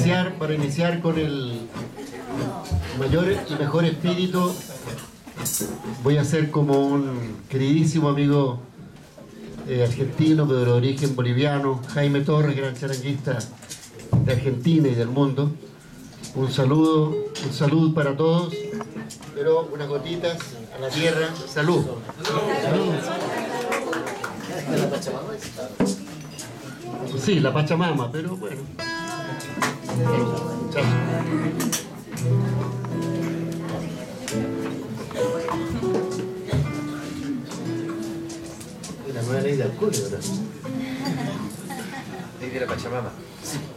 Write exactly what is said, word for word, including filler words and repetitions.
iniciar, para iniciar con el mayor y mejor espíritu, voy a hacer como un queridísimo amigo eh, argentino, pero de origen boliviano, Jaime Torres, gran charanguista de Argentina y del mundo. Un saludo, un saludo para todos, pero unas gotitas a la tierra. Salud. Salud. Sí, la Pachamama, pero bueno. Chao. La nueva ley de alcohol, ¿verdad? Ley de la Pachamama.